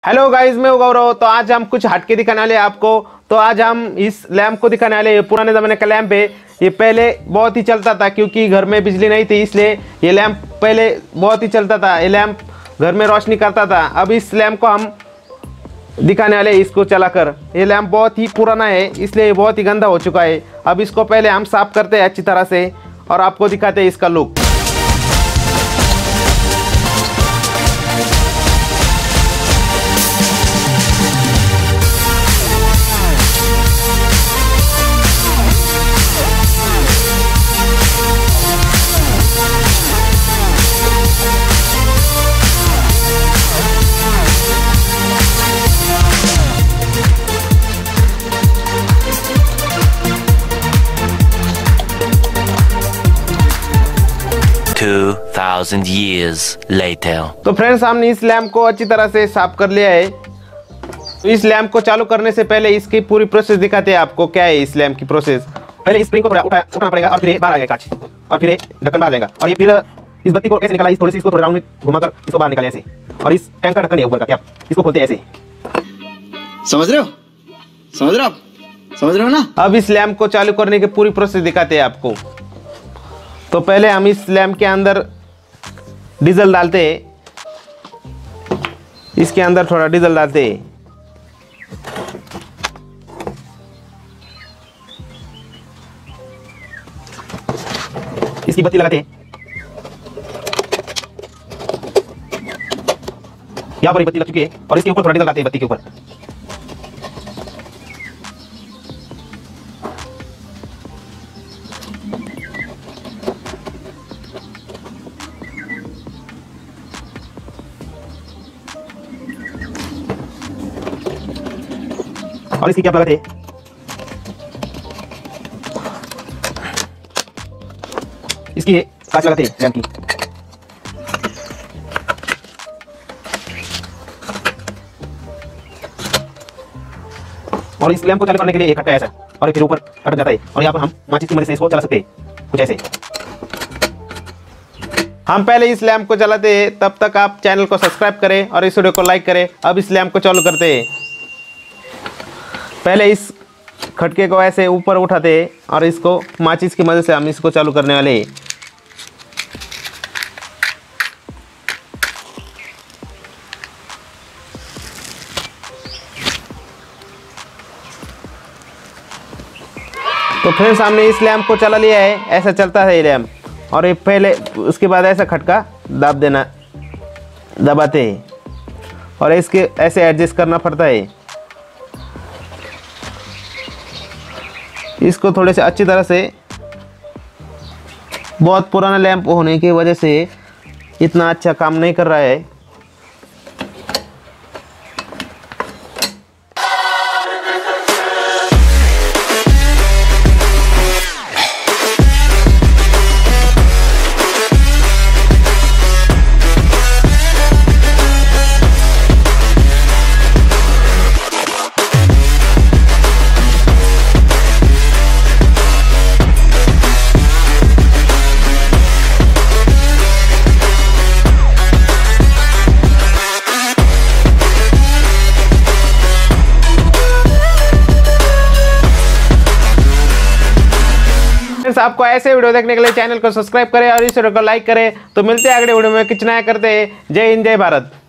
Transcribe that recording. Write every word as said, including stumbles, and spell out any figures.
Hello guys, मैं हूं गौरव। तो आज हम कुछ हटके दिखाने वाले हैं आपको। तो आज हम इस लैंप को दिखाने वाले हैं। पुराने ज़माने का लैंप है। ये पहले बहुत ही चलता था क्योंकि घर में बिजली नहीं थी, इसलिए ये लैंप पहले बहुत ही चलता था। ये लैंप घर में रोशनी करता था। अब इस लैंप को हम दिखाने वाले हैं, इसको चलाकर। ये लैंप बहुत ही पुराना है, इसलिए बहुत ही गंदा हो चुका है। अब इसको पहले हम साफ करते हैं अच्छी तरह से और आपको दिखाते हैं इसका look. two thousand years later. तो फ्रेंड्स, हमने इस लैंप को अच्छी तरह से साफ कर लिया है। तो इस लैंप को चालू करने से पहले इसकी पूरी प्रोसेस दिखाते हैं आपको। क्या है इस लैंप की प्रोसेस। पहले इस स्प्रिंग को उठा, उठाना पड़ेगा और फिर बाहर आएगा कांच, और फिर ढक्कन बाहर जाएगा। और ये फिर इस बत्ती को कैसे निकाला, इस थोड़ी सी इसको थोड़ा राउंड में घुमाकर इसको बाहर निकाले ऐसे। और इस टैंक का ढक्कन है ऊपर का, क्या इसको खोलते हैं ऐसे। समझ रहे हो समझ रहे हो आप समझ रहे हो ना। अब इस लैंप को चालू करने की पूरी प्रोसेस दिखाते हैं आपको। तो पहले हम इस लैंप के अंदर डीजल डालते हैं। इसके अंदर थोड़ा डीजल डालते हैं। इसकी बत्ती लगाते हैं। यहां पर बत्ती लग चुकी है और इसके ऊपर थोड़ा डीजल डालते हैं बत्ती के ऊपर। और इसकी क्या लगाते हैं। इसकी कांच लगाते हैं लैंप की। और इस लैंप को चालू करने के लिए एक खट्टा ऐसा, और फिर ऊपर अटक जाता है। और यहाँ पर हम माचिस की मदद से इसको चला सकते हैं कुछ ऐसे। हम पहले इस लैंप को चलाते हैं, तब तक आप चैनल को सब्सक्राइब करें और इस वीडियो को लाइक करें। अब इस लैंप को चालू करते हैं। पहले इस खटके को ऐसे ऊपर उठाते हैं और इसको माचिस की मदद से हम इसको चालू करने वाले हैं। तो फ्रेंड्स, हमने इस लैंप को चला लिया है। ऐसा चलता है ये लैंप। और ये पहले उसके बाद ऐसा खटका दाब देना, दबाते हैं और इसके ऐसे एडजस्ट करना पड़ता है। इसको थोड़े से अच्छी तरह से, बहुत पुराना लैंप होने की वजह से इतना अच्छा काम नहीं कर रहा है। आपको ऐसे वीडियो देखने के लिए चैनल को सब्सक्राइब करें और इस वीडियो को लाइक करें। तो मिलते हैं अगले वीडियो में, कुछ नया करते हैं। जय हिंद, जय भारत।